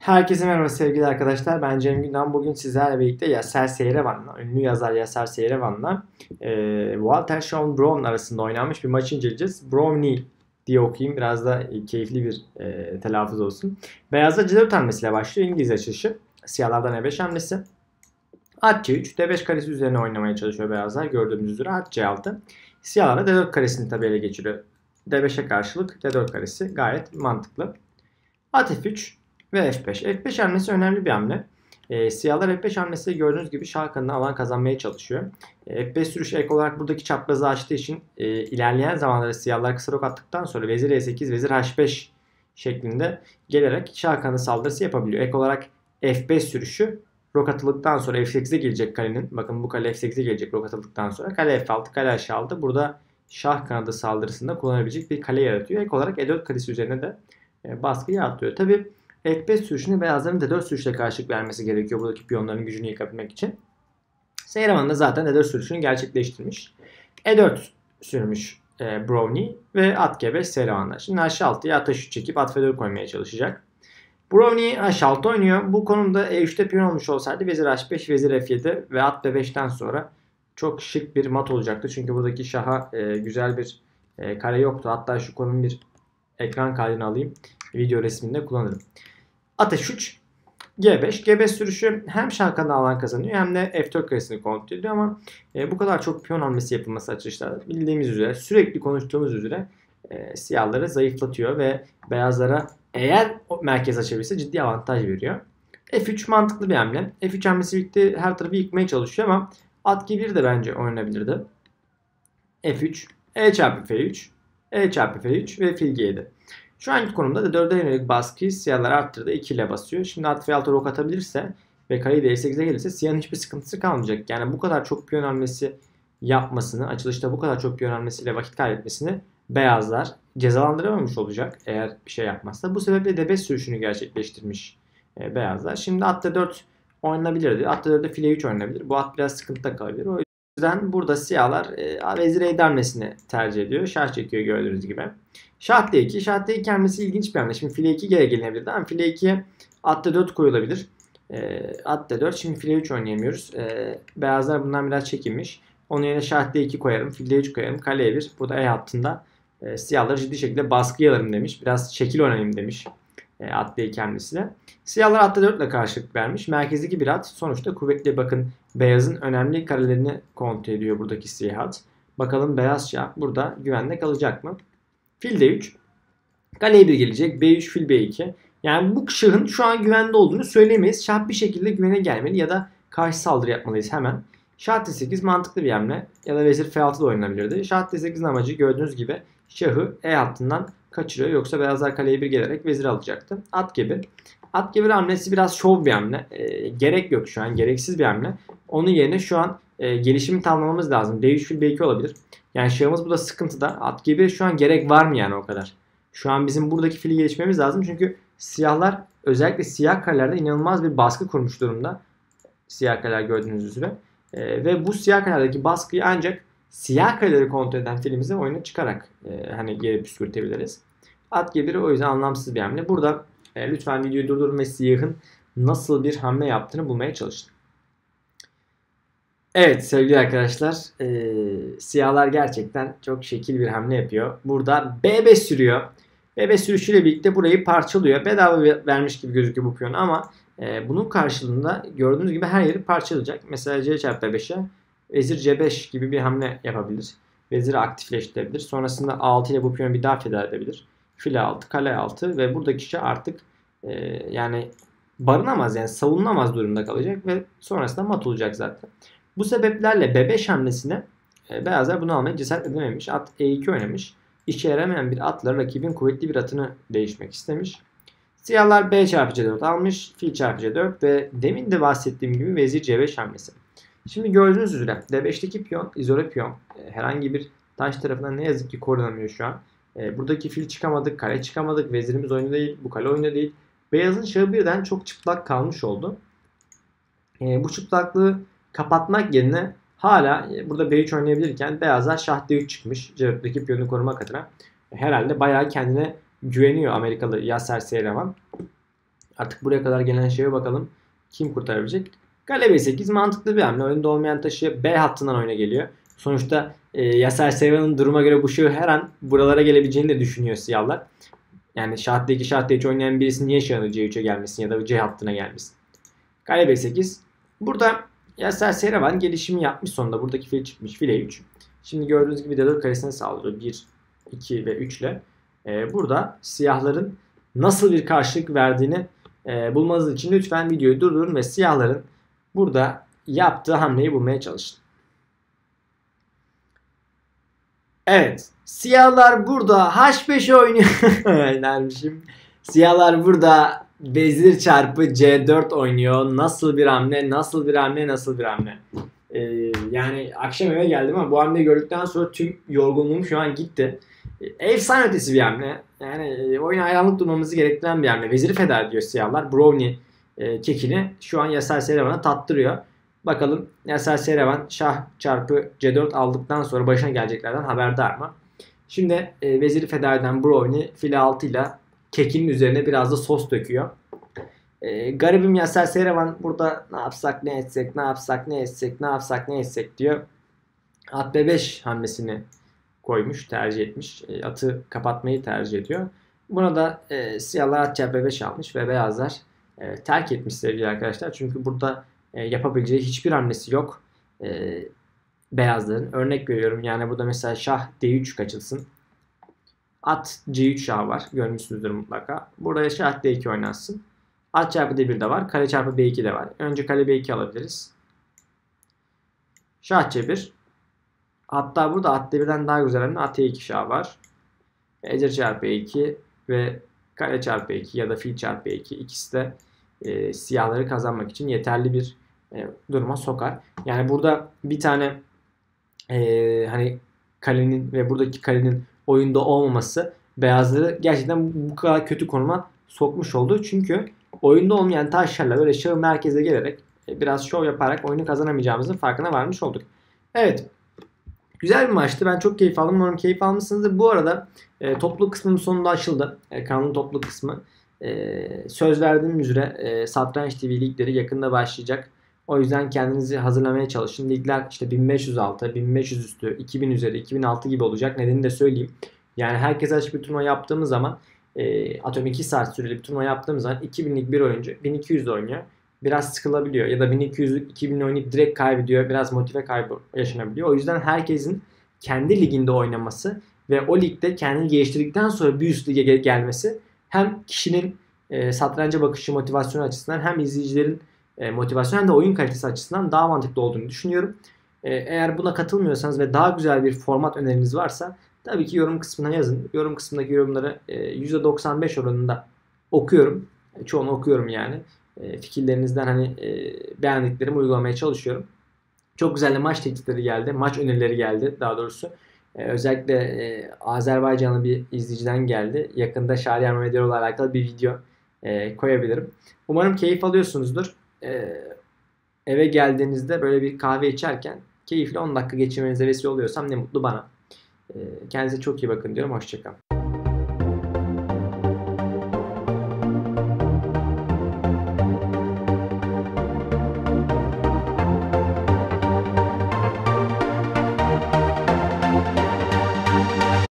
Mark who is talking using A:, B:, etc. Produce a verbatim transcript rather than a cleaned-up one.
A: Herkese merhaba sevgili arkadaşlar. Ben Cem Gündem. Bugün sizlerle birlikte Yasser Seyrevan'la, ünlü yazar Yasser Seyrevan'la e, Walter Shawn Brown arasında oynanmış bir maçı inceleyeceğiz. Brownie diye okuyayım. Biraz da keyifli bir e, telaffuz olsun. Beyazda C dört hamlesiyle başlıyor. İngiliz açılışı. Siyahlardan E beş hamlesi. At C üç, D beş karesi üzerine oynamaya çalışıyor beyazlar. Gördüğümüz üzere at C altı. Siyahlar da D dört karesini tabi ele geçiriyor. D beşe karşılık D dört karesi gayet mantıklı. At F üç ve F beş. F beş hamlesi önemli bir hamle. E, siyahlar F beş hamlesiyle gördüğünüz gibi şah kanadına alan kazanmaya çalışıyor. E, F beş sürüşü ek olarak buradaki çaprazı açtığı için e, ilerleyen zamanlarda siyahlar kısa rok attıktan sonra vezir E sekiz, vezir H beş şeklinde gelerek şah kanadı saldırısı yapabiliyor. Ek olarak F beş sürüşü rok atıldıktan sonra F sekize gelecek kalenin. Bakın bu kale F sekize gelecek rok atıldıktan sonra. Kale F altı, kale H altı. Burada şah kanadı saldırısında kullanabilecek bir kale yaratıyor. Ek olarak E dört karesi üzerine de baskıyı artırıyor. Tabi F beş sürüşünü beyazların D dört sürüşle karşılık vermesi gerekiyor buradaki piyonların gücünü yıkabilmek için. Seyrevan da zaten D dört sürüşünü gerçekleştirmiş. E dört sürmüş e, Brownie ve at G beş Seyrevan'da. Şimdi H altıya at H üç çekip at F dört koymaya çalışacak. Brownie H altı oynuyor. Bu konumda E üçte piyon olmuş olsaydı vezir H beş, vezir F yedi ve at B beşten sonra çok şık bir mat olacaktı. Çünkü buradaki şaha e, güzel bir e, kare yoktu. Hatta şu konunun bir ekran kaydını alayım. Video resminde kullanırım. At H üç, G beş. G beş sürüşü hem şah kanadına alan kazanıyor hem de F dört karesini kontrol ediyor ama e, bu kadar çok piyon hamlesi yapılması açılışlarda bildiğimiz üzere, sürekli konuştuğumuz üzere e, siyahları zayıflatıyor ve beyazlara eğer merkez açabilirse ciddi avantaj veriyor. F üç mantıklı bir hamle. F üç hamlesi birlikte her tarafı yıkmaya çalışıyor ama at G bir de bence oynanabilirdi. F üç, E çarpı F üç, E çarpı F üç ve fil G yedi. Şu anki konumda da dörde yönelik baskıyı siyahlar arttırdı. iki ile basıyor. Şimdi at F altı rok atabilirse ve kareyi de E sekize gelirse siyahın hiçbir sıkıntısı kalmayacak. Yani bu kadar çok piyon hamlesi yapmasını, açılışta bu kadar çok piyon hamlesiyle vakit kaybetmesini beyazlar cezalandıramamış olacak eğer bir şey yapmazsa. Bu sebeple D beş sürüşünü gerçekleştirmiş e, beyazlar. Şimdi at D dört oynanabilirdi. At D dörtte file üç oynanabilir. Bu at biraz sıkıntıda kalabilir. O yüzden burada siyahlar e, vezir E hamlesini tercih ediyor. Şah çekiyor gördüğünüz gibi. Şah D iki. Şah D iki hamlesi ilginç bir hamle. Şimdi file iki geri gelinebilirdi ama file ikiye at D dört koyulabilir. E, at D dört. Şimdi file üç oynayamıyoruz. E, beyazlar bundan biraz çekinmiş. Onun yerine şah D iki koyarım. File üç koyarım. Kale E bir. Burada E hattında e, siyahları ciddi şekilde baskı alırım demiş. Biraz şekil oynayayım demiş. E, at D iki hamlesiyle. Siyahlar at D dört ile karşılık vermiş. Merkezdeki bir at. Sonuçta kuvvetli, bakın beyazın önemli karelerini kontrol ediyor buradaki siyah at. Bakalım beyaz şah burada güvende kalacak mı? Fil D üç. Kale E bir gelecek. B üç, fil B iki. Yani bu şahın şu an güvende olduğunu söyleyemeyiz. Şah bir şekilde güvene gelmeli ya da karşı saldırı yapmalıyız hemen. Şah D sekiz mantıklı bir hamle. Ya da vezir F altı da oynanabilirdi. Şah D sekizin amacı gördüğünüz gibi şahı E hattından kaçırıyor. Yoksa beyazlar kale E bir gelerek vezir alacaktı. At G bir. At G bir hamlesi biraz şov bir hamle. E, gerek yok şu an. Gereksiz bir hamle. Onun yerine şu an e, gelişimi tamamlamamız lazım. D üç, fil B iki olabilir. Yani şahımız burada sıkıntıda. At G bir şu an gerek var mı yani o kadar? Şu an bizim buradaki fili gelişmemiz lazım. Çünkü siyahlar özellikle siyah karelerde inanılmaz bir baskı kurmuş durumda. Siyah kareler gördüğünüz üzere. E, ve bu siyah karelerdeki baskıyı ancak siyah kareleri kontrol eden filimizi oyuna çıkarak e, hani geri püskürtebiliriz. At G bir o yüzden anlamsız bir hamle. Burada e, lütfen videoyu durdurun ve siyahın nasıl bir hamle yaptığını bulmaya çalışın. Evet sevgili arkadaşlar, e, siyahlar gerçekten çok şekil bir hamle yapıyor. Burada B beş sürüyor. B beş sürüşüyle birlikte burayı parçalıyor. Bedava vermiş gibi gözüküyor bu piyon ama e, bunun karşılığında gördüğünüz gibi her yeri parçalayacak. Mesela C çarpı beşe vezir C beş gibi bir hamle yapabilir. Veziri aktifleştirebilir. Sonrasında A altı ile bu piyonu bir daha feda edebilir. File altı, kale altı ve buradaki şey artık e, yani barınamaz, yani savunamaz durumda kalacak ve sonrasında mat olacak zaten. Bu sebeplerle B beş hamlesine e, beyazlar bunu almaya cesaret edememiş. At E iki oynamış. İşe yaramayan bir atla rakibin kuvvetli bir atını değişmek istemiş. Siyahlar B çarpı C dört almış. Fil çarpı C dört ve demin de bahsettiğim gibi vezir C beş hamlesi. Şimdi gördüğünüz üzere D beşteki piyon izole piyon. E, herhangi bir taş tarafından ne yazık ki korunamıyor şu an. E, buradaki fil çıkamadık, kale çıkamadık. Vezirimiz oyunda değil, bu kale oyunda değil. Beyazın şahı birden çok çıplak kalmış oldu. E, bu çıplaklığı kapatmak yerine hala burada B üç oynayabilirken beyazlar şah D üç çıkmış. C dörtteki piyonu korumak adına. Herhalde bayağı kendine güveniyor Amerikalı Yasser Seyrevan. Artık buraya kadar gelen şeye bakalım. Kim kurtarabilecek? Kale B sekiz mantıklı bir hamle. Önünde olmayan taşı B hattından oyuna geliyor. Sonuçta e, Yasser Seyra'nın duruma göre bu şahı her an buralara gelebileceğini de düşünüyor siyahlar. Yani şah D iki, şah D üç oynayan birisi niye şahını C üçe gelmesin ya da C hattına gelmesin. Kale B sekiz. Burada Yasser Seyravan gelişimi yapmış sonunda. Buradaki fil çıkmış. File üç. Şimdi gördüğünüz gibi D dört karesine saldırıyor. bir, iki ve üç ile. Ee, burada siyahların nasıl bir karşılık verdiğini e, bulmanız için lütfen videoyu durdurun ve siyahların burada yaptığı hamleyi bulmaya çalışın. Evet. Siyahlar burada H beş oynuyor. Dermişim. Siyahlar burada vezir çarpı C dört oynuyor. Nasıl bir hamle, nasıl bir hamle, nasıl bir hamle. Ee, yani akşam eve geldim ama bu hamleyi gördükten sonra tüm yorgunluğum şu an gitti. Ee, efsane ötesi bir hamle. Yani e, oyuna hayranlık durmamızı gerektiren bir hamle. Veziri feda ediyor siyahlar. Brownie e, kekini şu an Yasser Seyra'na tattırıyor. Bakalım Yasser Seyravan şah çarpı C dört aldıktan sonra başına geleceklerden haberdar mı? Şimdi e, veziri feda eden Brownie file altı ile kekinin üzerine biraz da sos döküyor. E, garibim Yasser Seyravan burada ne yapsak ne etsek ne yapsak ne etsek ne yapsak ne etsek diyor. At B beş hamlesini koymuş, tercih etmiş. E, atı kapatmayı tercih ediyor. Buna da e, siyahlar at C B beş almış ve beyazlar e, terk etmiş sevgili arkadaşlar. Çünkü burada e, yapabileceği hiçbir hamlesi yok. E, beyazların. Örnek veriyorum. Yani burada mesela şah D üç kaçılsın. At C üç şah var. Görmüşsünüzdür mutlaka. Burada şah D iki oynansın. At çarpı D bir de var. Kale çarpı B iki de var. Önce kale B iki alabiliriz. Şah C bir. Hatta burada at D birden daha güzel hamle at E iki şah var. Ecir çarpı E iki ve kale çarpı E iki ya da fil çarpı E iki ikisi de e, siyahları kazanmak için yeterli bir e, duruma sokar. Yani burada bir tane e, hani kalenin ve buradaki kalenin oyunda olmaması beyazları gerçekten bu kadar kötü konuma sokmuş oldu. Çünkü oyunda olmayan taşlarla böyle şahı merkeze gelerek e, biraz şov yaparak oyunu kazanamayacağımızın farkına varmış olduk. Evet. Güzel bir maçtı. Ben çok keyif aldım. Umarım keyif almışsınızdır. Bu arada e, topluluk kısmının sonunda açıldı. E, kanalın topluluk kısmı. E, söz verdiğim üzere e, Satranç T V ligleri yakında başlayacak. O yüzden kendinizi hazırlamaya çalışın. Ligler işte bin beş yüz altı, bin beş yüz üstü, iki bin üzeri, iki bin altı gibi olacak. Nedenini de söyleyeyim. Yani herkes açık bir turnuva yaptığımız zaman e, atıyorum iki saat süreli bir turnuva yaptığımız zaman iki binlik bir oyuncu bin iki yüzde oynuyor. Biraz sıkılabiliyor ya da bin iki yüzlük iki bin oynayıp direkt kaybediyor. Biraz motive kaybı yaşanabiliyor. O yüzden herkesin kendi liginde oynaması ve o ligde kendini geliştirdikten sonra bir üst lige gelmesi hem kişinin e, satranca bakışı motivasyonu açısından hem izleyicilerin e, motivasyonu hem de oyun kalitesi açısından daha mantıklı olduğunu düşünüyorum. E, eğer buna katılmıyorsanız ve daha güzel bir format öneriniz varsa tabii ki yorum kısmına yazın. Yorum kısmındaki yorumları e, yüzde doksan beş oranında okuyorum. E, çoğunu okuyorum yani. E, fikirlerinizden hani e, beğendiklerimi uygulamaya çalışıyorum. Çok güzel de maç teklifleri geldi. Maç önerileri geldi daha doğrusu. Ee, özellikle e, Azerbaycanlı bir izleyiciden geldi. Yakında Şahriyar Mehmedyaroğlu'la alakalı bir video e, koyabilirim. Umarım keyif alıyorsunuzdur. E, eve geldiğinizde böyle bir kahve içerken keyifli on dakika geçirmenize vesile oluyorsam ne mutlu bana. E, kendinize çok iyi bakın diyorum. Hoşçakalın.